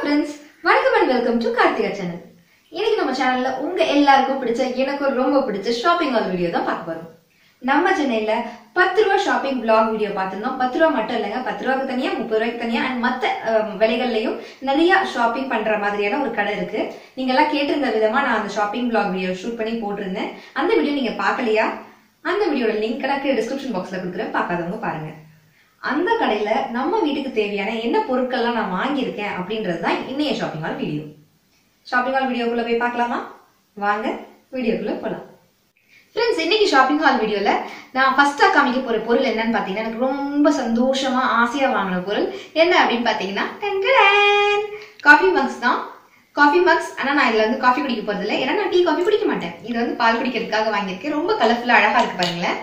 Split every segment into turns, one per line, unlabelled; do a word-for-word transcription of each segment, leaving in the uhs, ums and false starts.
friends, welcome and welcome to Karthika channel. இன்னைக்கு நம்ம சேனல்ல உங்க எல்லாருக்கும் பிடிச்ச எனக்கு ரொம்ப பிடிச்ச ஷாப்பிங் ஹால் வீடியோ தான் பார்க்க போறோம். நம்ம சேனல்ல பத்து ரூபாய் ஷாப்பிங் vlog வீடியோ பார்த்திருந்தோம். பத்து ரூபாய் மட்டும் இல்லங்க, பத்து ரூபாய்க்கு தனியா, முப்பது ரூபாய்க்கு தனியா and மத்த விலைகள்லயும் நிறைய ஷாப்பிங் பண்ற மாதிரியான ஒரு கடை இருக்கு. நீங்க எல்லாம் கேட்டிருந்த விதமா நான் அந்த ஷாப்பிங் vlog வீடியோ ஷூட் பண்ணி போட்டிருந்தேன். அந்த வீடியோ நீங்க பார்க்கலையா? அந்த வீடியோட லிங்க் நான் டிஸ்கிரிப்ஷன் பாக்ஸ்ல கொடுக்குறேன், பார்க்காதவங்க பாருங்க. அந்த கடையில நம்ம வீட்டுக்கு தேவையான என்ன பொருட்கள்லாம் நான் வாங்கியிருக்கேன் அப்படின்றதுதான் இன்னைய shopping haul video. Shopping haul வீடியோக்குள்ள போய் பார்க்கலாமா? வாங்க வீடியோக்குள்ள போலாம். ஃப்ரெண்ட்ஸ், இன்னைக்கு ஷாப்பிங் ஹால் வீடியோல நான் ஃபர்ஸ்டா காமிக்க போற பொருள் என்னன்னு பாத்தீங்கன்னா, எனக்கு ரொம்ப சந்தோஷமா ஆசையா வாங்கின பொருள் என்ன அப்படின்னு பாத்தீங்கன்னா, காஃபி மக்ஸ் தான். Coffee mugs. ஆனா நான் இதுல வந்து காஃபி குடிக்க போறது இல்லை, ஏன்னா நான் டீ காஃபி குடிக்க மாட்டேன். இது வந்து பால் குடிக்கிறதுக்காக வாங்கியிருக்கேன். ரொம்ப கலர்ஃபுல்லா அழகா இருக்கு பாருங்களேன்.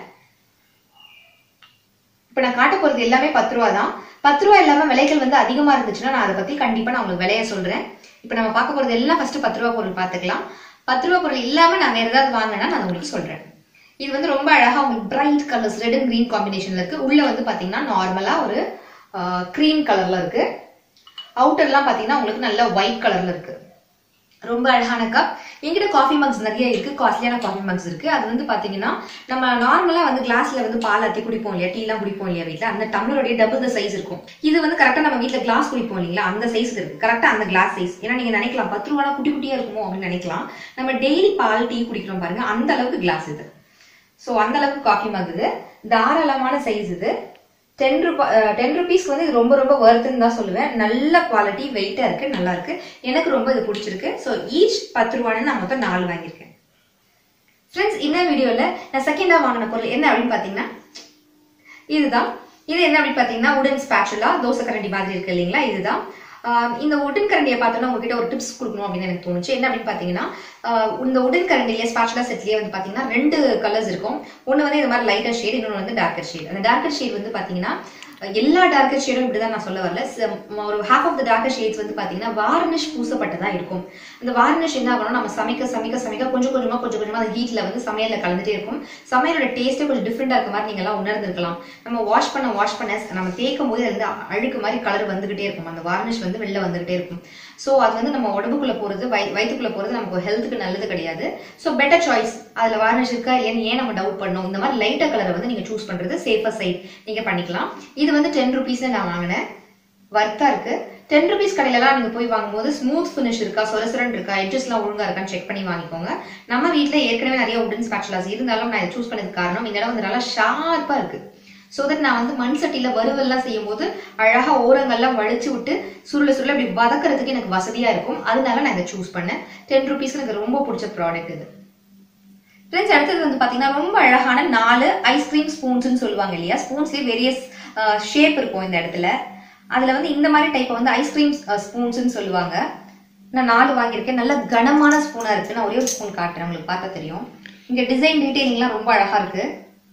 இப்ப நான் காட்ட போறது எல்லாமே பத்து ரூபா தான். பத்து ரூபா இல்லாம விலைகள் வந்து அதிகமா இருந்துச்சுன்னா நான் அதை பத்தி கண்டிப்பா நான் உங்களுக்கு விலைய சொல்றேன். இப்ப நம்ம பார்க்க போறது எல்லாம் ஃபர்ஸ்ட் பத்து ரூபா பொருள் பாத்துக்கலாம். பத்து ரூபா பொருள் இல்லாம நான் வேற ஏதாவது வாங்கினா நான் உங்களுக்கு சொல்றேன். இது வந்து ரொம்ப அழகா உங்களுக்கு bright colours, red and green காம்பினேஷன்ல இருக்கு. உள்ள வந்து பாத்தீங்கன்னா நார்மலா ஒரு கிரீம் கலர்ல இருக்கு. அவுட்டர்லாம் பாத்தீங்கன்னா உங்களுக்கு நல்ல ஒயிட் கலர்ல இருக்கு. ரொம்ப அழகான கப். எங்கிட்ட காஃபி மக்ஸ் நிறைய இருக்கு, காஸ்ட்லியான காஃபி மக்ஸ் இருக்கு. அது வந்து பாத்தீங்கன்னா நம்ம நார்மலா வந்து கிளாஸ்ல வந்து பால் ஆத்தி குடிப்போம் இல்லையா, டீ எல்லாம் குடிப்போம் இல்லையா வீட்டுல, அந்த டம்ளருடைய டபுள் த சைஸ் இருக்கும். இது வந்து கரெக்டா நம்ம வீட்டுல கிளாஸ் குடிப்போம் இல்லைங்களா, அந்த சைஸ் இருக்கு. கரெக்டா அந்த கிளாஸ் சைஸ். ஏன்னா நீங்க நினைக்கலாம் பத்து ரூபா குட்டி குட்டியா இருக்குமோ அப்படின்னு நினைக்கலாம். நம்ம டெய்லி பால் டீ குடிக்கிறோம் பாருங்க, அந்த அளவுக்கு கிளாஸ் இது. சோ அந்த அளவுக்கு காஃபி மக் இது. தாராளமான சைஸ் இது. டென் ரூபா டென் ருபீஸ்க்கு வந்து இது ரொம்ப ரொம்ப வர்த்துன்னு தான் சொல்லுவேன். நல்ல குவாலிட்டி, வெயிட்டா இருக்கு, நல்லா இருக்கு. எனக்கு ரொம்ப இது பிடிச்சிருக்கு. ஸோ ஈச் பத்து ரூபான்னு நான் மொத்தம் நாலு வாங்கியிருக்கேன். ஃப்ரெண்ட்ஸ், இந்த வீடியோல நான் செகண்டா வாங்கின பொருள் என்ன அப்படின்னு பாத்தீங்கன்னா இதுதான். இது என்ன அப்படின்னு பாத்தீங்கன்னா உடன் ஸ்பேச்சுலா, தோசை கரண்டி மாதிரி இருக்கு இல்லைங்களா, இதுதான். இந்த உடன் கரண்டியை பார்த்தோன்னா உங்ககிட்ட ஒரு டிப்ஸ் கொடுக்கணும் அப்படின்னு எனக்கு தோணுச்சு. என்ன அப்படின்னு பாத்தீங்கன்னா, இந்த உடன் கரண்டிலேயே ஸ்பேச்சுலா செட்லயே வந்து பாத்தீங்கன்னா ரெண்டு கலர்ஸ் இருக்கும். ஒன்னு வந்து இது மாதிரி லைட்டர் ஷேட், இன்னொன்று வந்து டார்க்கர் ஷேட். அந்த டார்க்கர் ஷேட் வந்து பாத்தீங்கன்னா எல்லா டார்க்கர் ஷேடும் இப்படிதான் நான் சொல்ல வரல. ஒரு half of the darker shades வந்து பாத்தீங்கன்னா வார்னிஷ் பூசப்பட்டதா இருக்கும். அந்த வார்னிஷ் என்ன ஆகணும், நம்ம சமைக்க சமைக்க சமைக்க கொஞ்சம் கொஞ்சமா கொஞ்சம் கொஞ்சமா அந்த ஹீட்ல வந்து சமையல்ல கலந்துட்டே இருக்கும். சமையலோட டேஸ்டே கொஞ்சம் டிஃப்ரெண்டா இருக்க மாதிரி நீங்க எல்லாம் உணர்ந்திருக்கலாம். நம்ம வாஷ் பண்ண வாஷ் பண்ண நம்ம தேய்க்கும் போது அது அழுக்கு மாதிரி கலர் வந்துகிட்டே இருக்கும். அந்த வார்னிஷ் வந்து வெளில வந்துகிட்டே இருக்கும். சோ அது வந்து நம்ம உடம்புக்குள்ள போறது, வயிற்றுக்குள்ள போறது நமக்கு ஹெல்த்துக்கு நல்லது கிடையாது. So better choice. அதுல வார்னிஷ் இருக்கா இல்லையான்னு ஏன் நம்ம டவுட் பண்ணணும், இந்த மாதிரி லைட்டா கலரை வந்து நீங்க சூஸ் பண்றது சேஃபர் சைட் நீங்க பண்ணிக்கலாம். இது வந்து டென் ருபீஸ் நான் வாங்கினேன். வர்த்தா இருக்கு. டென் ருபீஸ் கடையில எல்லாம் நீங்க போய் வாங்கும்போது ஸ்மூத் பினிஷ் இருக்கா, சொரசுரன் இருக்கா, எட்ஜஸ் எல்லாம் ஒழுங்கா இருக்கான்னு செக் பண்ணி வாங்கிக்கோங்க. நம்ம வீட்டுல ஏற்கனவே நிறைய உடன் ஸ்பேச்சுலாஸ் இருந்தாலும் நான் இதை சூஸ் பண்ணதுக்கு காரணம் இந்த இடம் வந்து நல்லா ஷார்ப்பா இருக்கு. சோ தட் நான் வந்து மண் சட்டியில வறுவல்லாம் செய்யும் போது அழகா ஓரங்கள்லாம் வலிச்சு விட்டு சுருள சுருள இப்படி வதக்கிறதுக்கு எனக்கு வசதியா இருக்கும். அதனால நான் இதை சூஸ் பண்ணேன். டென் ருபீஸ் எனக்கு ரொம்ப பிடிச்ச ப்ராடக்ட் இது. ஃப்ரெண்ட்ஸ், அடுத்தது வந்து பாத்தீங்கன்னா ரொம்ப அழகான நாலு ஐஸ்கிரீம் ஸ்பூன்ஸ் சொல்லுவாங்க இல்லையா, ஸ்பூன்ஸ்லயே வேரியஸ் ஷேப் இருக்கும் இந்த இடத்துல. அதுல வந்து இந்த மாதிரி டைப் வந்து ஐஸ்கிரீம் ஸ்பூன்ஸ் சொல்லுவாங்க. நான் நாலு வாங்கியிருக்கேன். நல்ல கனமான ஸ்பூனா இருக்கு. நான் ஒரே ஒரு ஸ்பூன் காட்டுறேன், உங்களுக்கு பார்த்தா தெரியும். இங்க டிசைன் டீடைலிங்லாம் ரொம்ப அழகா இருக்கு.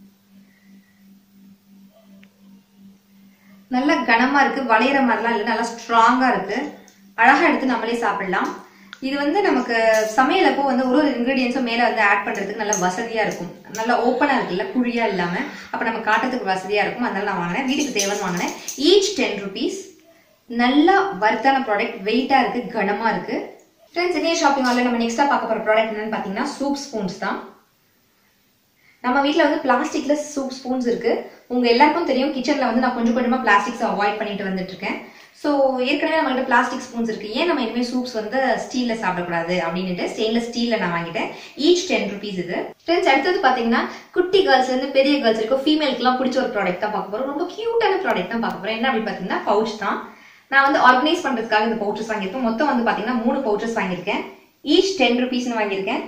நல்ல கனமா இருக்கு, வளையற மாதிரிலாம் இல்லை, நல்லா ஸ்ட்ராங்கா இருக்கு. அழகா எடுத்து நம்மளே சாப்பிடலாம். இது வந்து நமக்கு சமையலப்போ வந்து ஒரு ஒரு இன்கிரீடியன்ஸும் மேல வந்து ஆட் பண்றதுக்கு நல்ல வசதியா இருக்கும். நல்லா ஓப்பனா இருக்குல்ல, குழியா இல்லாம, அப்ப நம்ம காட்டுறதுக்கு வசதியா இருக்கும். அதனால நான் வாங்கினேன். வீட்டுக்கு தேவைன்னு வாங்கினேன். Each ten rupees. நல்ல வர்த்தான ப்ராடக்ட், வெயிட்டா இருக்கு, கனமா இருக்கு. ஃப்ரெண்ட்ஸ், இதே ஷாப்பிங் ஹால்ல நம்ம நெக்ஸ்டா பார்க்க போற ப்ராடக்ட் என்னன்னு பாத்தீங்கன்னா சூப் ஸ்பூன்ஸ் தான். நம்ம வீட்டுல வந்து பிளாஸ்டிக்ல சூப் ஸ்பூன்ஸ் இருக்கு. உங்க எல்லாருக்கும் தெரியும், கிச்சன்ல வந்து நான் கொஞ்சம் கொஞ்சமா பிளாஸ்டிக்ஸ் அவாய்ட் பண்ணிட்டு வந்துட்டு இருக்கேன். சோ ஏற்கனவே நம்மகிட்ட பிளாஸ்டிக் ஸ்பூன்ஸ் இருக்கு, ஏன் நம்ம இனிமே சூப்ஸ் வந்து ஸ்டீல்ல சாப்பிடக்கூடாது அப்படின்ட்டு ஸ்டெயின்லெஸ் ஸ்டீல்ல நான் வாங்கிட்டேன். ஈச் டென் ருபீஸ் இது. ஃப்ரெண்ட்ஸ், அடுத்தது பாத்தீங்கன்னா குட்டி கேர்ள்ஸ்ல இருந்து பெரிய கேர்ள்ஸ் இருக்கும், ஃபீமேலுக்கு எல்லாம் பிடிச்ச ஒரு ப்ராடக்ட் தான் பார்க்க போறோம். ரொம்ப கியூட்டான ப்ராடக்ட் தான் பார்க்க போறோம். என்ன அப்படின்னு பாத்தீங்கன்னா பவுச் தான். நான் வந்து ஆர்கனைஸ் பண்றதுக்காக இந்த பவுச்சஸ் வாங்கியிருக்கேன். மொத்தம் வந்து பாத்தீங்கன்னா மூணு பவுச்சஸ் வாங்கியிருக்கேன். ஈச் டென் ருபீஸ்னு வாங்கியிருக்கேன்.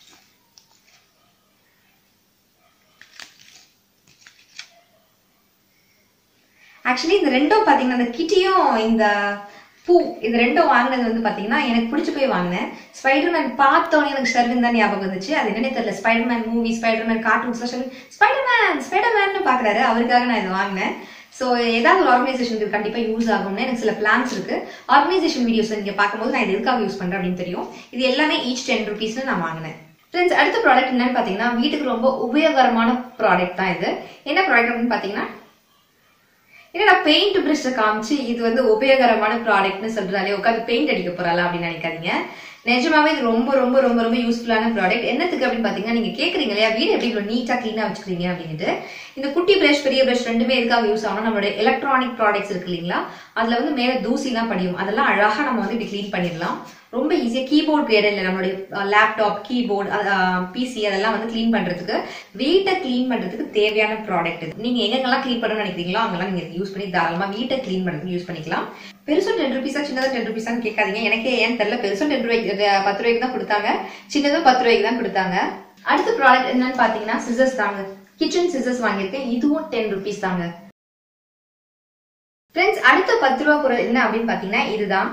ஆக்சுவலி இந்த ரெண்டும் பாத்தீங்கன்னா இந்த கிட்டியும் இந்த பூ, இது ரெண்டும் வாங்கினது வந்து பாத்தீங்கன்னா எனக்கு பிடிச்சு போய் வாங்கினேன். ஸ்பைடர்மேன் பார்த்தோன்னே எனக்கு ஷர்வின் தான் ஞாபகம் வந்துச்சு. அது என்னன்னே தெரியல, Spiderman movie, Spiderman cartoons, Spiderman Spiderman பாக்குறாரு, அவருக்காக நான் இதை வாங்கினேன். சோ ஏதாவது ஒரு ஆர்கனைசேஷனுக்கு கண்டிப்பா யூஸ் ஆகும்னு எனக்கு சில பிளான்ஸ் இருக்கு. ஆர்கனைசேஷன் வீடியோஸ் நீங்க பார்க்கும்போது நான் இது எதுக்காக யூஸ் பண்றேன் அப்படின்னு தெரியும். இது எல்லாமே ஈச் டென் ருபீஸ்னு நான் வாங்கினேன். ஃப்ரெண்ட்ஸ், அடுத்த ப்ராடக்ட் என்னன்னு பாத்தீங்கன்னா வீட்டுக்கு ரொம்ப உபயோகரமான ப்ராடக்ட் தான் இது. என்ன ப்ராடக்ட் அப்படின்னு பாத்தீங்கன்னா ஏன்னா பெயிண்ட் பிரஷ் காமிச்சு இது வந்து உபயோகரமான ப்ராடக்ட்னு சொல்றாலே உட்காந்து பெயிண்ட் அடிக்க போறாளா அப்படின்னு நினைக்காதீங்க. நிஜமாவே இது ரொம்ப ரொம்ப ரொம்ப ரொம்ப யூஸ்ஃபுல்லான ப்ராடக்ட். என்னத்துக்கு அப்படின்னு பாத்தீங்கன்னா, நீங்க கேக்குறீங்க இல்லையா வீடு எப்படி இவ்வளவு நீட்டா கிளீனா வச்சுக்கிறீங்க அப்படின்ட்டு. இந்த குட்டி பிரஷ் பெரிய பிரஷ் ரெண்டுமே எதுக்காக யூஸ் ஆகும், நம்மளுடைய எலக்ட்ரானிக் ப்ராடக்ட்ஸ் இருக்கு இல்லைங்களா, அதுல வந்து மேல தூசி எல்லாம் படியும், அதெல்லாம் அழகா நம்ம வந்து இப்படி கிளீன் பண்ணிடலாம். ரொம்ப ஈஸியா கீபோர்ட் இடையில நம்மளுடைய லேப்டாப் கீபோர்ட் பிசி அதெல்லாம் வந்து கிளீன் பண்றதுக்கு வீட்டை கிளீன் பண்றதுக்கு தேவையான ப்ராடக்ட் இது. நீங்க எங்கெல்லாம் கிளீன் பண்ணணும்னு நினைக்கிறீங்களோ அங்கெல்லாம் நீங்க யூஸ் பண்ணி தாராளமா வீட்டை கிளீன் பண்றதுக்கு யூஸ் பண்ணிக்கலாம். பெருசும் டென் ருபீஸா சின்னதா டென் ருபீஸான்னு கேட்காதீங்க. எனக்கே ஏன் தெரியல, பெருசும் டென் ரூபாய்க்கு பத்து ரூபாய்க்கு தான் கொடுத்தாங்க, சின்னதும் பத்து ரூபாய்க்கு தான் கொடுத்தாங்க. அடுத்த ப்ராடக்ட் என்னன்னு பாத்தீங்கன்னா சிசர்ஸ் தாங்க. கிச்சன் சிசர்ஸ் வாங்கியிருக்கேன், இதுவும் டென் ருபீஸ் தாங்க. ஃப்ரெண்ட்ஸ், அடுத்த பத்து ரூபா பொருள் என்ன அப்படின்னு பாத்தீங்கன்னா இதுதான்.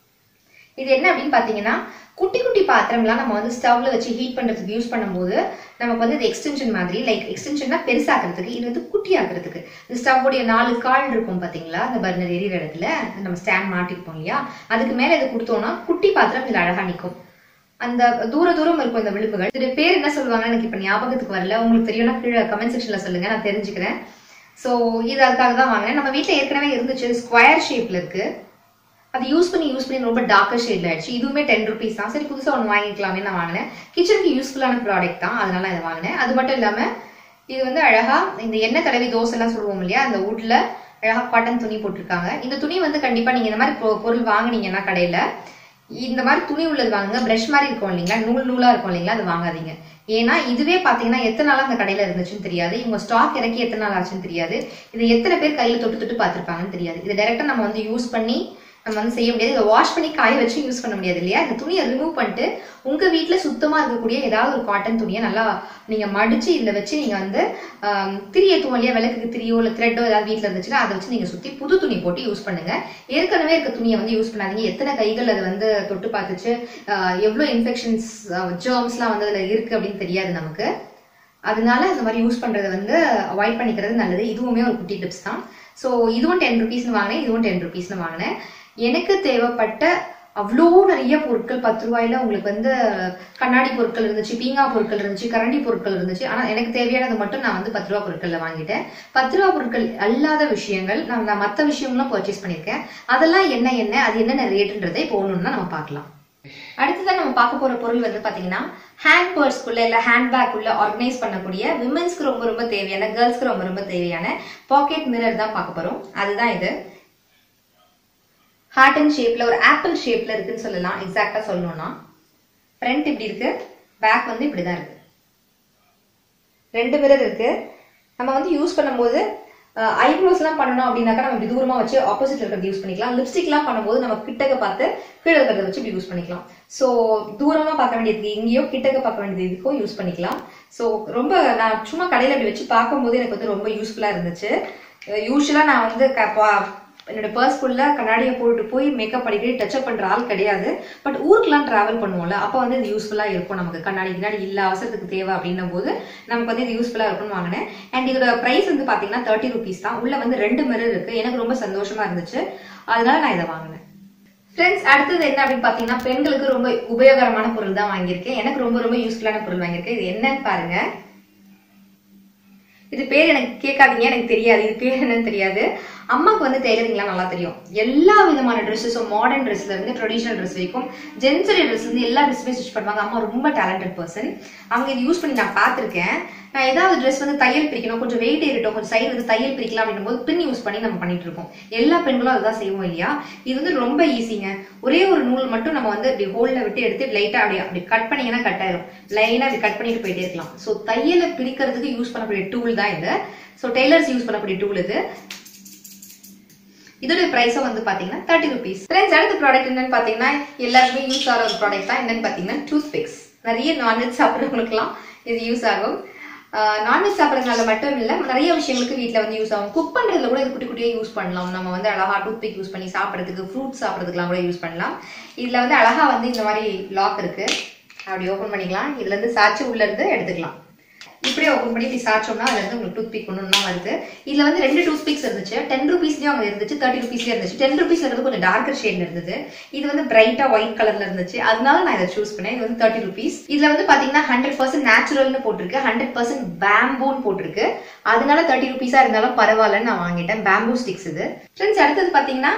இது என்ன அப்படின்னு பாத்தீங்கன்னா, குட்டி குட்டி பாத்திரம்லாம் நம்ம வந்து ஸ்டவ்ல வச்சு ஹீட் பண்றதுக்கு யூஸ் பண்ணும்போது நமக்கு வந்து இது எக்ஸ்டென்ஷன் மாதிரி, லைக் எக்ஸ்டென்ஷன்னா பெருசாக்குறதுக்கு, இது வந்து குட்டி ஆக்குறதுக்கு. இந்த ஸ்டவ்வுடைய நாலு கால் இருக்கும் பாத்தீங்களா, அந்த பர்னர் எரியிற இடத்துல நம்ம ஸ்டாண்ட் மாட்டிருப்போம் இல்லையா, அதுக்கு மேல இதை கொடுத்தோம்னா குட்டி பாத்திரம் இதுல அழகா நிற்கும். அந்த தூர தூரம் இருக்கும் இந்த விளிம்புகள். இது பேர் என்ன சொல்லுவாங்க எனக்கு இப்ப ஞாபகத்துக்கு வரல, உங்களுக்கு தெரியும்னா கீழே கமெண்ட் செக்ஷன்ல சொல்லுங்க, நான் தெரிஞ்சுக்கிறேன். சோ இது அதுக்காக தான் வாங்கினேன். நம்ம வீட்டுல ஏற்கனவே இருந்துச்சு, ஸ்கொயர் ஷேப்ல இருக்கு, அது யூஸ் பண்ணி யூஸ் பண்ணி ரொம்ப டார்க்கர் ஷேட்ல ஆயிடுச்சு. இதுவுமே டென் ருபீஸ் தான். சரி புதுசா ஒன்று வாங்கிக்கலாமே நான் வாங்கினேன். கிச்சனுக்கு யூஸ்ஃபுல்லான ப்ராடக்ட் தான், அதனால இதை வாங்கினேன். அது மட்டும் இல்லாம இது வந்து அழகா இந்த எண்ணெய் தடவி தோசை எல்லாம் சொல்லுவோம் இல்லையா, அந்த வுட்ல அழகா காட்டன் துணி போட்டிருக்காங்க. இந்த துணி வந்து கண்டிப்பா நீங்க இந்த மாதிரி பொருள் வாங்கினீங்கன்னா கடையில இந்த மாதிரி துணி உள்ளது வாங்குங்க. பிரஷ் மாதிரி இருக்கும் இல்லைங்களா, நூல் நூலா இருக்கும் இல்லைங்களா, அது வாங்காதீங்க. ஏன்னா இதுவே பாத்தீங்கன்னா எத்தனை நாள் அந்த கடையில இருந்துச்சுன்னு தெரியாது, இவங்க ஸ்டாக் இறக்கி எத்தனை நாள் ஆச்சுன்னு தெரியாது, இது எத்தனை பேர் கையில தொட்டு தொட்டு பாத்துருப்பாங்கன்னு தெரியாது. இது டைரக்டா நம்ம வந்து யூஸ் பண்ணி நம்ம வந்து செய்ய முடியாது. இதை வாஷ் பண்ணி காய வச்சு யூஸ் பண்ண முடியாது இல்லையா. இந்த துணியை ரிமூவ் பண்ணிட்டு உங்க வீட்டுல சுத்தமா இருக்கக்கூடிய ஏதாவது ஒரு காட்டன் துணியை நல்லா நீங்க மடிச்சு இதுல வச்சு நீங்க வந்து திரி ஏற்றுவோம் இல்லையா, விளக்குக்கு திரியோ இல்ல த்ரெட்டோ ஏதாவது வீட்டுல இருந்துச்சுன்னா அதை வச்சு நீங்க சுத்தி புது துணி போட்டு யூஸ் பண்ணுங்க. ஏற்கனவே இருக்க துணியை வந்து யூஸ் பண்ணாதீங்க. எத்தனை கைகள் அது வந்து தொட்டு பார்த்துச்சு, எவ்வளவு இன்ஃபெக்ஷன்ஸ் ஜெர்ம்ஸ் எல்லாம் வந்து அதுல இருக்கு அப்படின்னு தெரியாது நமக்கு. அதனால இந்த மாதிரி யூஸ் பண்றதை வந்து அவாய்ட் பண்ணிக்கிறது நல்லது. இதுவுமே ஒரு குட்டி டிப்ஸ் தான். ஸோ இதுவும் டென் ருபீஸ்னு வாங்கினேன், இதுவும் டென் ருபீஸ்னு வாங்கினேன். எனக்கு தேவைப்பட்ட அவ்வளோ நிறைய பொருட்கள் பத்து ரூபாயில உங்களுக்கு வந்து கண்ணாடி பொருட்கள் இருந்துச்சு, பீங்கா பொருட்கள் இருந்துச்சு, கரண்டி பொருட்கள் இருந்துச்சு. ஆனா எனக்கு தேவையானது மட்டும் நான் வந்து பத்து ரூபா பொருட்கள்ல வாங்கிட்டேன். பத்து ரூபா பொருட்கள் அல்லாத விஷயங்கள் நான் நான் மற்ற விஷயங்களும் பர்ச்சேஸ் பண்ணியிருக்கேன். அதெல்லாம் என்ன என்ன அது என்னென்ன ரேட்டுன்றதை இப்போ ஒண்ணுன்னா நம்ம பார்க்கலாம். அடுத்ததான் நம்ம பார்க்க போற பொருள் வந்து பாத்தீங்கன்னா ஹேண்ட் பர்ஸ்க்குள்ள இல்ல ஹேண்ட் பேக் உள்ள ஆர்கனைஸ் பண்ணக்கூடிய விமென்ஸ்க்கு ரொம்ப ரொம்ப தேவையான, கேர்ள்ஸ்க்கு ரொம்ப ரொம்ப தேவையான பாக்கெட் மிரர் தான் பார்க்க போறோம். அதுதான் இது. ஹார்ட் அண்ட் ஷேப்ல ஒரு ஆப்பிள் ஷேப்ல இருக்குன்னு சொல்லலாம். எக்ஸாக்டா சொல்லணும்னா ஃப்ரண்ட் இப்படி இருக்கு, பேக் வந்து இப்படிதான் இருக்கு. ரெண்டு மிரர் இருக்கு. நம்ம வந்து யூஸ் பண்ணும்போது ஐப்ரோஸ் எல்லாம் பண்ணணும் அப்படின்னாக்கா நம்ம இப்படி தூரமா வச்சு ஆப்போசிட்ல இருக்கிறது யூஸ் பண்ணிக்கலாம். லிப்ஸ்டிக் எல்லாம் பண்ணும்போது நம்ம கிட்டக்க பார்த்து கீழே இருக்கிறத வச்சு இப்படி யூஸ் பண்ணிக்கலாம். ஸோ தூரமா பார்க்க வேண்டியது இங்கேயோ கிட்டக்க பார்க்க வேண்டியது இதுக்கோ யூஸ் பண்ணிக்கலாம். ஸோ ரொம்ப நான் சும்மா கடையில அப்படி வச்சு பார்க்கும்போது எனக்கு வந்து ரொம்ப யூஸ்ஃபுல்லா இருந்துச்சு. யூஸ்வலா நான் வந்து என்னோட பர்ஸ்குள்ள கண்ணாடியை போட்டு போய் மேக்கப் அடிக்கடி டச்சப் பண்ற ஆள் கிடையாது. பட் ஊருக்குலாம் டிராவல் பண்ணுவோம்ல, அப்போ வந்து இது யூஸ்ஃபுல்லா இருக்கும். நமக்கு கண்ணாடி கண்ணாடி இல்ல அவசரத்துக்கு தேவை அப்படின்னும் போது நமக்கு வந்து இது யூஸ்ஃபுல்லா இருக்கும்னு வாங்கினேன். அண்ட் இதோட பிரைஸ் வந்து பாத்தீங்கன்னா தேர்ட்டி ருபீஸ் தான். உள்ள வந்து ரெண்டு மிரர் இருக்கு. எனக்கு ரொம்ப சந்தோஷமா இருந்துச்சு, அதனால நான் இதை வாங்கினேன். ஃப்ரெண்ட்ஸ், அடுத்தது என்ன அப்படின்னு பாத்தீங்கன்னா பெண்களுக்கு ரொம்ப உபயோகரமான பொருள் தான் வாங்கியிருக்கேன். எனக்கு ரொம்ப ரொம்ப யூஸ்ஃபுல்லான பொருள் வாங்கியிருக்கேன். இது என்னன்னு பாருங்க. இது பேர் எனக்கு கேட்காதீங்க, எனக்கு தெரியாது இது பேர் என்னன்னு தெரியாது. அம்மாக்கு வந்து டெய்லரிங்லாம் நல்லா தெரியும். எல்லா விதமான ட்ரெஸ்ஸஸும் மாடர்ன் ட்ரெஸ்ல இருந்து ட்ரெடிஷனல் ட்ரெஸ் வரைக்கும் ஜென்சரி ட்ரெஸ் இருந்து எல்லா ட்ரெஸ்ஸுமே ஸ்டிச் பண்ணுவாங்க. அம்மா ரொம்ப டேலண்டட் பர்சன். அவங்க இது யூஸ் பண்ணி நான் பார்த்திருக்கேன். நான் ஏதாவது ட்ரெஸ் வந்து தையல் பிரிக்கணும், கொஞ்சம் வெயிட் ஏறிட்டோம், கொஞ்சம் சைடு வந்து தையல் பிரிக்கலாம் அப்படின்னும் போது பின் யூஸ் பண்ணி நம்ம பண்ணிட்டு இருக்கோம். எல்லா பெண்களும் அதுதான் செய்வோம் இல்லையா. இது வந்து ரொம்ப ஈஸிங்க. ஒரே ஒரு நூல் மட்டும் நம்ம வந்து இப்படி ஹோல்ல விட்டு எடுத்து லைட்டா அப்படி அப்படி கட் பண்ணீங்கன்னா கட் ஆயிரும். லைனா அப்படி கட் பண்ணிட்டு போயிட்டே இருக்கலாம். ஸோ தையலை பிரிக்கிறதுக்கு யூஸ் பண்ணக்கூடிய டூல் தான் இது. ஸோ டெய்லர்ஸ் யூஸ் பண்ணக்கூடிய டூல் இது. இதோட பிரைஸும் வந்து பாத்தீங்கன்னா தேர்ட்டி ருபீஸ். ஃப்ரெண்ட்ஸ், அடுத்த ப்ராடக்ட் என்னன்னு பாத்தீங்கன்னா எல்லாருமே யூஸ் ஆகிற ஒரு ப்ராடக்ட் தான். என்னன்னு பாத்தீங்கன்னா டூத் பிக்ஸ். நிறைய நான்வெஜ் சாப்பிட்றவங்களுக்குலாம் இது யூஸ் ஆகும். நான்வெஜ் சாப்பிட்றதுனால மட்டும் இல்ல, நிறைய விஷயங்களுக்கு வீட்டுல வந்து யூஸ் ஆகும். குக் பண்றதுல கூட இது குட்டி குட்டியா யூஸ் பண்ணலாம். நம்ம வந்து அழகா டூத் பிக் யூஸ் பண்ணி சாப்பிட்றதுக்கு, ஃப்ரூட்ஸ் சாப்பிட்றதுக்குலாம் கூட யூஸ் பண்ணலாம். இதுல வந்து அழகா வந்து இந்த மாதிரி லாக் இருக்கு, அப்படி ஓபன் பண்ணிக்கலாம். இதுல இருந்து சாச்சு உள்ள இருந்து எடுத்துக்கலாம். இப்படியே ஓப்பன் பண்ணி இப்படி சாச்சோம்னா அதுல இருந்து உங்களுக்கு டூத் பிக் ஒன்று வருது. இதுல வந்து ரெண்டு டூத் பிக்ஸ் இருந்துச்சு. டென் ருபீஸ்லயும் அவங்க இருந்துச்சு, தேர்ட்டி ருபீஸ்லயும் இருந்துச்சு. டென் ருபீஸ் இருந்தது கொஞ்சம் டார்க்கர் ஷேட்ல இருந்தது, இது வந்து பிரைட்டா ஒயிட் கலர்ல இருந்துச்சு. அதனால நான் இதை சூஸ் பண்ணேன். இது வந்து தேர்ட்டி ருபீஸ். இதுல வந்து பாத்தீங்கன்னா ஹண்ட்ரட் பர்சன்ட் நேச்சுரல்னு போட்டிருக்கு, ஹண்ட்ரட் பர்சன்ட் பேம்பூன்னு போட்டிருக்கு. அதனால தேர்ட்டி ருபீஸா இருந்தாலும் பரவாயில்லன்னு நான் வாங்கிட்டேன். பேம்பூ ஸ்டிக்ஸ் இது. ஃப்ரெண்ட்ஸ் அடுத்தது பாத்தீங்கன்னா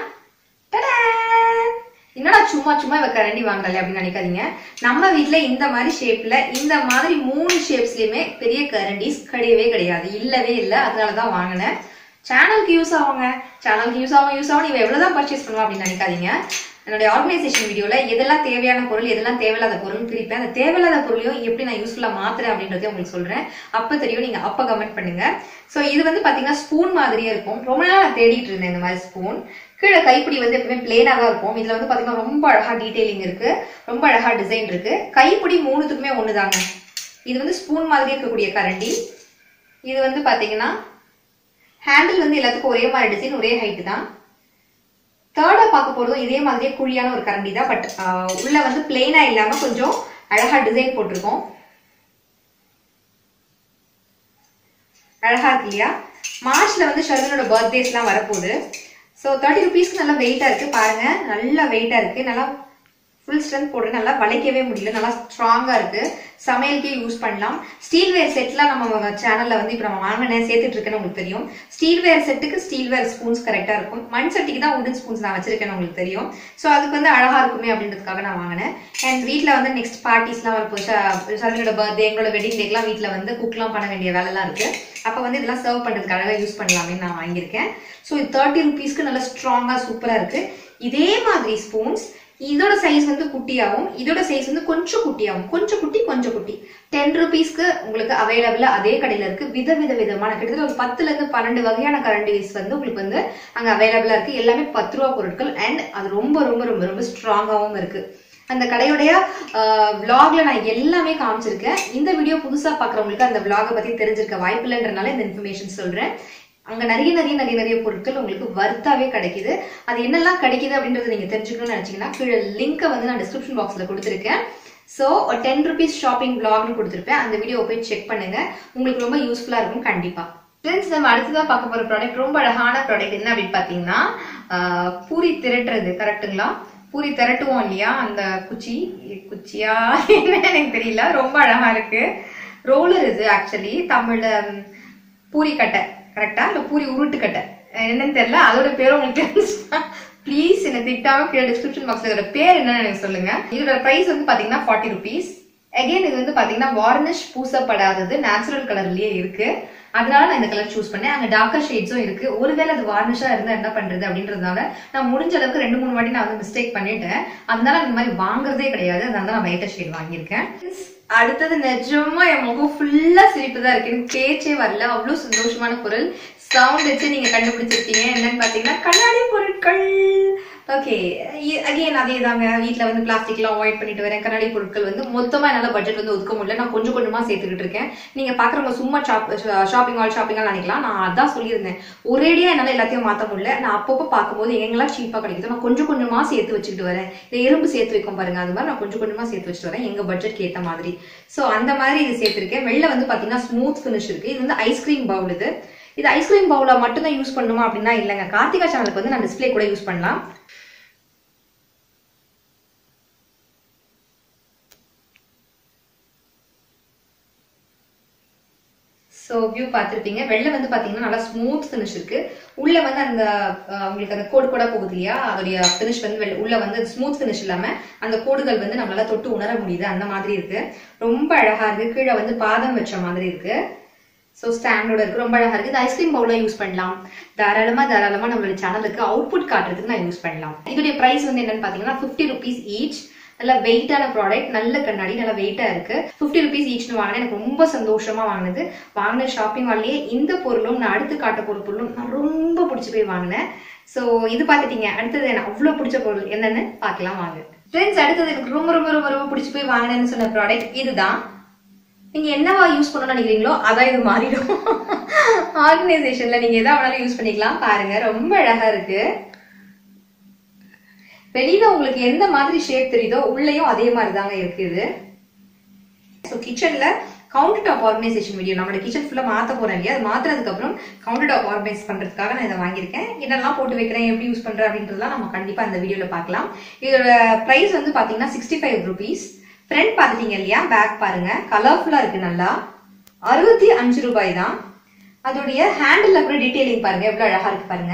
என்னடா சும்மா சும்மா இவ கரண்டி வாங்கல அப்படின்னு நினைக்காதீங்க. நம்ம வீட்டுல இந்த மாதிரி ஷேப்ல இந்த மாதிரி மூணு ஷேப்ஸ்லயுமே பெரிய கரண்டிஸ் கிடையவே கிடையாது, இல்லவே இல்லை. அதனாலதான் வாங்கினேன். சேனலுக்கு யூஸ் ஆகுங்க, சேனலுக்கு யூஸ் ஆகும் யூஸ் ஆகும் இவ எவ்வளவுதான் பர்ச்சேஸ் பண்ணுவா அப்படின்னு நினைக்காதீங்க. என்னுடைய ஆர்கனைசேஷன் வீடியோல எதெல்லாம் தேவையான பொருள் எதெல்லாம் தேவையில்லாத பொருள் பிரிப்பேன். அந்த தேவையில்லாத பொருளையும் எப்படி நான் யூஸ்ஃபுல்லா மாத்துறேன் அப்படின்றதையும் உங்களுக்கு சொல்றேன். அப்ப தெரியும், நீங்க அப்ப கமெண்ட் பண்ணுங்க. சோ இது வந்து பாத்தீங்கன்னா ஸ்பூன் மாதிரியே இருக்கும். ரொம்ப நாள் நான் தேடிட்டு இருந்தேன் இந்த மாதிரி ஸ்பூன். கீழே கைப்பிடி வந்து எப்பவுமே பிளேனா தான் இருக்கும். இதுல வந்து பாத்தீங்கன்னா ரொம்ப அழகா டீடைலிங் இருக்கு, ரொம்ப அழகா டிசைன் இருக்கு. கைப்பிடி மூணுத்துக்குமே ஒண்ணுதாங்க. இது வந்து ஸ்பூன் மாதிரி இருக்கக்கூடிய கரண்டி. இது வந்து பாத்தீங்கன்னா ஹேண்டில் வந்து எல்லாத்துக்கும் ஒரே மாதிரி டிசைன், ஒரே ஹைட் தான். தேர்டா பார்க்க போறதும் இதே மாதிரியே குழியான ஒரு கரண்டி தான். பட் உள்ள வந்து பிளெயினா இல்லாம கொஞ்சம் அழகா டிசைன் போட்டிருக்கோம். அழகா இருக்கு இல்லையா? மார்ச்ல வந்து ஷர்வனோட பர்த்டேஸ் எல்லாம் வரப்போகுது. ஸோ தேர்ட்டி ருபீஸ்க்கு நல்லா வெயிட்டா இருக்கு பாருங்க, நல்லா வெயிட்டா இருக்கு, நல்லா ஃபுல் ஸ்ட்ரென்த் போடுறது, நல்லா வளைக்கவே முடியல, நல்லா ஸ்ட்ராங்கா இருக்கு. சமையலுக்கே யூஸ் பண்ணலாம். ஸ்டீல்வேர் செட்லாம் நம்ம சேனல்ல வந்து இப்போ நம்ம வாங்கினேன் சேர்த்துட்டு இருக்கேன்னு உங்களுக்கு தெரியும். ஸ்டீல்வேர் செட்டுக்கு ஸ்டீல்வேர் ஸ்பூன்ஸ் கரெக்டா இருக்கும். மண் சட்டிக்கு தான் உடன் ஸ்பூன்ஸ் நான் வச்சிருக்கேன்னு உங்களுக்கு தெரியும். ஸோ அதுக்கு வந்து அழகா இருக்குமே அப்படின்றதுக்காக நான் வாங்கினேன். அண்ட் வீட்டில் வந்து நெக்ஸ்ட் பார்ட்டிஸ்லாம் வரப்போ சர்வனோட பர்த்டே எங்களோட வெட்டிங் டேக்கெல்லாம் வீட்டில் வந்து குக்லாம் பண்ண வேண்டிய வேலைலாம் இருக்கு. அப்போ வந்து இதெல்லாம் சர்வ் பண்றதுக்கு அழகாக யூஸ் பண்ணலாமே நான் வாங்கியிருக்கேன். ஸோ இது தேர்ட்டி ருபீஸ்க்கு நல்லா ஸ்ட்ராங்கா சூப்பரா இருக்கு. இதே மாதிரி ஸ்பூன்ஸ் இதோட சைஸ் வந்து குட்டியாகும், இதோட சைஸ் வந்து கொஞ்சம் குட்டியாகும், கொஞ்சம் குட்டி கொஞ்சம் குட்டி. டென் ருபீஸ்க்கு உங்களுக்கு அவைலபிளா அதே கடையில இருக்கு. வித வித விதமான கிட்டத்தட்ட ஒரு பத்துல இருந்து பன்னெண்டு வகையான கரண்டிஸ் வந்து உங்களுக்கு வந்து அங்க அவைலபிளா இருக்கு. எல்லாமே பத்து ரூபா பொருட்கள். அண்ட் அது ரொம்ப ரொம்ப ரொம்ப ரொம்ப ஸ்ட்ராங்காவும் இருக்கு. அந்த கடையுடைய விளாக்ல நான் எல்லாமே காமிச்சிருக்கேன். இந்த வீடியோ புதுசா பாக்குறவங்களுக்கு அந்த விளாக பத்தி தெரிஞ்சிருக்க வாய்ப்பு இல்லைன்றனால இந்த இன்ஃபர்மேஷன் சொல்றேன். அங்க நிறைய நிறைய நிறைய நிறைய பொருட்கள் உங்களுக்கு வர்த்தாவே கிடைக்குது. அது என்னெல்லாம் கிடைக்குது அப்படின்றத நீங்க தெரிஞ்சுக்கணும்னு நினைச்சீங்கன்னா கீழே லிங்கை வந்து நான் டிஸ்கிரிப்ஷன் பாக்ஸ்ல கொடுத்துருக்கேன். ஸோ டென் ருபீஸ் ஷாப்பிங் பிளாக்னு கொடுத்துருப்பேன். அந்த வீடியோ போய் செக் பண்ணுங்க, உங்களுக்கு ரொம்ப யூஸ்ஃபுல்லா இருக்கும் கண்டிப்பா. ஃப்ரெண்ட்ஸ் நம்ம அடுத்ததான் பார்க்க போற ப்ராடக்ட் ரொம்ப அழகான ப்ராடக்ட். என்ன அப்படின்னு பாத்தீங்கன்னா பூரி திரட்டுறது, கரெக்டுங்களா? பூரி திரட்டுவோம் இல்லையா, அந்த குச்சி குச்சியா என்ன எனக்கு தெரியல, ரொம்ப அழகா இருக்கு. ரோலர் இது ஆக்சுவலி தமிழ்ல பூரி கட்டை கரெக்டா இல்ல பூரி உருட்டு கட்டை என்னன்னு தெரியல. அதோட பேரும் உங்களுக்கு ப்ளீஸ் என்ன திட்டாம கீழே டிஸ்கிரிப்ஷன் பாக்ஸ்ல இதோட பேர் என்னன்னு எனக்கு சொல்லுங்க. இதோட பிரைஸ் வந்து பாத்தீங்கன்னா ஃபார்ட்டி ருபீஸ். அகைன் இது வந்து பாத்தீங்கன்னா வார்னிஷ் பூசப்படாதது, நேச்சுரல் கலர்லயே இருக்கு. அதனால நான் இந்த கலர் சூஸ் பண்ணேன். அங்க டார்க்கர் ஷேட்ஸும் இருக்கு. ஒருவேளை அது வார்னிஷா இருந்தா என்ன பண்றது அப்படின்றதுனால நான் முடிஞ்ச அளவுக்கு ரெண்டு மூணு வாட்டி நான் வந்து மிஸ்டேக் பண்ணிட்டேன். அதனால இந்த மாதிரி வாங்குறதே கிடையாது. அதனால நான் லைட்டர் ஷேட் வாங்கியிருக்கேன். அடுத்தது நிஜமா என் முகம் ஃபுல்லா சிரிப்பு தான் இருக்கு, எனக்கு பேச்சே வரல, அவ்வளவு சந்தோஷமான பொருள். சவுண்ட் வச்சு நீங்க கண்டுபிடிச்சிருக்கீங்க என்னன்னு பாத்தீங்கன்னா கண்ணாடி பொருட்கள். ஓகே, அகைன் அதே தாங்க. வீட்டுல வந்து பிளாஸ்டிக் எல்லாம் அவாய்ட் பண்ணிட்டு வரேன். கண்ணாடி பொருட்கள் வந்து மொத்தமா என்னால பட்ஜெட் வந்து ஒதுக்க முடியல. நான் கொஞ்சம் கொஞ்சமா சேர்த்துக்கிட்டு இருக்கேன். நீங்க பாக்குறவங்க சும்மா ஷாப்பிங் ஆல் ஷாப்பிங் நினைக்கலாம். நான் அதான் சொல்லியிருந்தேன், ஒரேடியா என்னால எல்லாத்தையும் மாத்த முடியல. நான் அப்பப்போ பார்க்கும்போது எங்கெல்லாம் சீப்பா கிடைக்குது நான் கொஞ்சம் கொஞ்சமா சேர்த்து வச்சுக்கிட்டு வரேன். இந்த எறும்பு சேர்த்து வைக்கும் பாருங்க, அது மாதிரி நான் கொஞ்சம் கொஞ்சமா சேர்த்து வச்சுட்டு வரேன் எங்க பட்ஜெட்க்கு ஏத்த மாதிரி. சோ அந்த மாதிரி இது சேர்த்திருக்கேன். வெளில வந்து பாத்தீங்கன்னா ஸ்மூத் பினிஷ் இருக்கு. இது வந்து ஐஸ்கிரீம் பவுல். இது இது ஐஸ்கிரீம் பவுலா மட்டும் தான் யூஸ் பண்ணுமா அப்படின்னா இல்லைங்க. கார்த்திகா சேனலுக்கு வந்து நான் டிஸ்பிளே கூட யூஸ் பண்ணலாம். சோ வியூ பார்த்திருப்பீங்க. வெளில வந்து பாத்தீங்கன்னா நல்லா ஸ்மூத் பினிஷ் இருக்கு. உள்ள வந்து அந்த உங்களுக்கு அந்த கோடு கூட போகுது இல்லையா, அதோடைய பினிஷ் வந்து உள்ள வந்து ஸ்மூத் பினிஷ் இல்லாம அந்த கோடுகள் வந்து நம்மளால தொட்டு உணர முடியுது. அந்த மாதிரி இருக்கு, ரொம்ப அழகா இருக்கு. கீழே வந்து பாதம் வச்ச மாதிரி இருக்கு. சோ ஸ்டாண்டோட இருக்கு, ரொம்ப அழகா இருக்கு. இது ஐஸ்கிரீம் பவுலா யூஸ் பண்ணலாம். தாராளமா தாராளமா நம்மளோட சேனலுக்கு அவுட்புட் காட்டுறதுக்கு நான் யூஸ் பண்ணலாம். இதோடைய பிரைஸ் வந்து என்னன்னு பாத்தீங்கன்னா பிப்டி ருபீஸ் ஈச். நல்ல வெயிட்டான ப்ராடக்ட், நல்ல கண்ணாடி, நல்லா வெயிட்டா இருக்கு. பிப்டி ருபீஸ் ஈச்னு வாங்கினேன். எனக்கு ரொம்ப சந்தோஷமா வாங்கினது. வாங்கின ஷாப்பிங் மால்லேயே இந்த பொருளும் நான் அடுத்து காட்ட போற பொருளும் நான் ரொம்ப பிடிச்சி போய் வாங்கினேன். சோ இது பாத்துட்டீங்க. அடுத்தது எனக்கு அவ்வளவு பிடிச்ச பொருள் என்னன்னு பாக்கலாம் வாங்க. ஃப்ரெண்ட்ஸ் அடுத்தது எனக்கு ரொம்ப ரொம்ப ரொம்ப ரொம்ப பிடிச்சி போய் வாங்கினேன்னு சொன்ன ப்ராடக்ட் இதுதான். நீங்க என்னவா யூஸ் பண்ணணும்னு நினைக்கிறீங்களோ அதான் இது மாறிடும். ஆர்கனைசேஷன்ல நீங்க எதா வேணாலும் யூஸ் பண்ணிக்கலாம். பாருங்க ரொம்ப அழகா இருக்கு. வெளியில உங்களுக்கு எந்த மாதிரி ஷேப் தெரியுதோ உள்ளேயும் அதே மாதிரி தாங்க இருக்குது. ஸோ கிச்சன்ல கவுண்டர் டாப் ஆர்கனைசேஷன் வீடியோ. நம்மளோட கிச்சன் ஃபுல்லா மாத்த போறேன் இல்லையா, அது மாத்தினதுக்கு அப்புறம் கவுண்டர் டாப் ஆர்கனைஸ் பண்றதுக்காக நான் இதை வாங்கியிருக்கேன். என்னெல்லாம் போட்டு வைக்கிறேன், எப்படி யூஸ் பண்றேன் அப்படின்றதெல்லாம் நம்ம கண்டிப்பா இந்த வீடியோல பார்க்கலாம். இதோட பிரைஸ் வந்து பாத்தீங்கன்னா சிக்ஸ்டி ஃபைவ் ருபீஸ். ஃப்ரண்ட் பாத்துட்டீங்க இல்லையா, பேக் பாருங்க கலர்ஃபுல்லா இருக்கு, நல்லா அறுபத்தி அஞ்சு ரூபாய் தான். அதோடைய ஹேண்டில் அப்புறம் டீடைலிங் பாருங்க எவ்வளவு அழகா இருக்கு பாருங்க.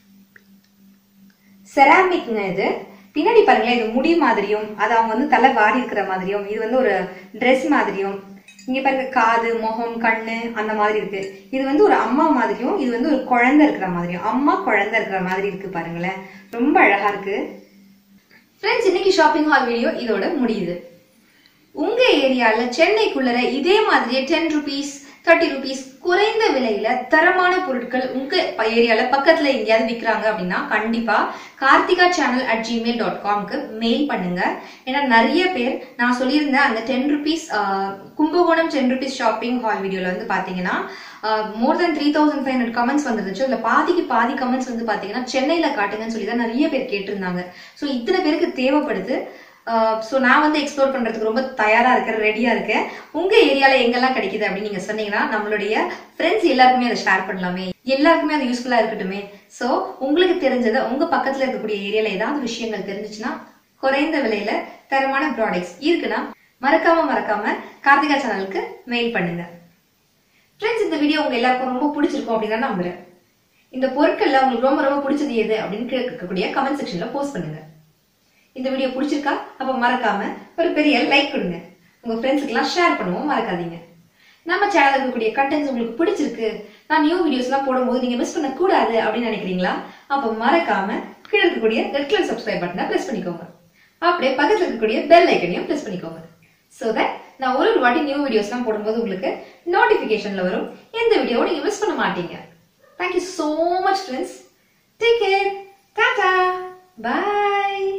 செராமிக்ங்க இது. பின்னாடி பாருங்களேன், இது முடி மாதிரியும் அது அவங்க வந்து தலை வாரி இருக்கிற மாதிரியும், இது வந்து ஒரு ட்ரெஸ் மாதிரியும், இங்க பாருங்க காது முகம் கண்ணு அந்த மாதிரி இருக்கு. இது வந்து ஒரு அம்மா மாதிரியும் இது வந்து ஒரு குழந்தை இருக்கிற மாதிரியும், அம்மா குழந்தை இருக்கிற மாதிரி இருக்கு பாருங்களேன், ரொம்ப அழகா இருக்கு. ஃப்ரெண்ட்ஸ், இன்னைக்கு ஷாப்பிங் ஹால் வீடியோ இதோட முடியுது. உங்க ஏரியால சென்னைக்குள்ளர இதே மாதிரியே டென் ருபீஸ் தேர்ட்டி ருபீஸ் குறைந்த விலையில தரமான பொருட்கள் உங்க ஏரியால பக்கத்துல எங்கேயாவது விற்கிறாங்க அப்படின்னா கண்டிப்பா Karthika channel at Gmail dot காம்க்கு மெயில் பண்ணுங்க. ஏன்னா நிறைய பேர் நான் சொல்லியிருந்தேன் அந்த ten rupees Kumbakonam ten rupees shopping haul வீடியோல வந்து பாத்தீங்கன்னா more than three thousand five hundred comments வந்துருச்சு. அதுல பாதிக்கு பாதி கமெண்ட்ஸ் வந்து பாத்தீங்கன்னா சென்னையில காட்டுங்கன்னு சொல்லி தான் நிறைய பேர் கேட்டிருந்தாங்க. ஸோ இத்தனை பேருக்கு தேவைப்படுது. ஸோ நான் வந்து எக்ஸ்ப்ளோர் பண்றதுக்கு ரொம்ப தயாரா இருக்கேன், ரெடியா இருக்கேன். உங்க ஏரியால எங்கெல்லாம் கிடைக்குது அப்படின்னு நீங்க சொன்னீங்கன்னா நம்மளுடைய ஃப்ரெண்ட்ஸ் எல்லாருக்குமே அதை ஷேர் பண்ணலாமே, எல்லாருக்குமே அது யூஸ்ஃபுல்லா இருக்கட்டுமே. ஸோ உங்களுக்கு தெரிஞ்சதை உங்க பக்கத்துல இருக்கக்கூடிய ஏரியால ஏதாவது விஷயங்கள் தெரிஞ்சிச்சுன்னா குறைந்த விலையில தரமான ப்ராடக்ட்ஸ் இருக்குன்னா மறக்காம மறக்காம கார்த்திகா சேனலுக்கு மெயில் பண்ணுங்க. ஃப்ரெண்ட்ஸ், இந்த வீடியோ உங்க எல்லாருக்கும் ரொம்ப பிடிச்சிருக்கும் அப்படின்னு நான் நம்புறேன். இந்த பொருட்கள்ல உங்களுக்கு ரொம்ப ரொம்ப பிடிச்சது எது அப்படின்னு கேட்கக்கூடிய கமெண்ட் செக்ஷன்ல போஸ்ட் பண்ணுங்க. இந்த வீடியோ பிடிச்சிருக்கா? அப்ப மறக்காம ஒரு பெரிய லைக் கொடுங்க. உங்க ஃப்ரெண்ட்ஸுக்கு எல்லாம் ஷேர் பண்ணுவோம் மறக்காதீங்க. நம்ம சேனல்ல இருக்கக்கூடிய கண்டென்ட்ஸ் உங்களுக்கு பிடிச்சிருக்கு, நான் நியூ வீடியோஸ் எல்லாம் போடும்போது நீங்க மிஸ் பண்ண கூடாது அப்படின்னு நினைக்கிறீங்களா? அப்ப மறக்காம கீழே இருக்கக்கூடிய ரெட் கலர் சப்ஸ்கிரைப் பட்டனை பிரஸ் பண்ணிக்கோங்க. அப்படியே பக்கத்துல இருக்கக்கூடிய பெல் ஐக்கனையும் பிரஸ் பண்ணிக்கோங்க. சோ தட் நான் ஒரு ஒரு வாட்டி நியூ வீடியோஸ் எல்லாம் போடும்போது உங்களுக்கு நோட்டிபிகேஷன்ல வரும். எந்த வீடியோவும் நீங்க மிஸ் பண்ண மாட்டீங்க. Thank you so much friends. Take care. Tata. Bye.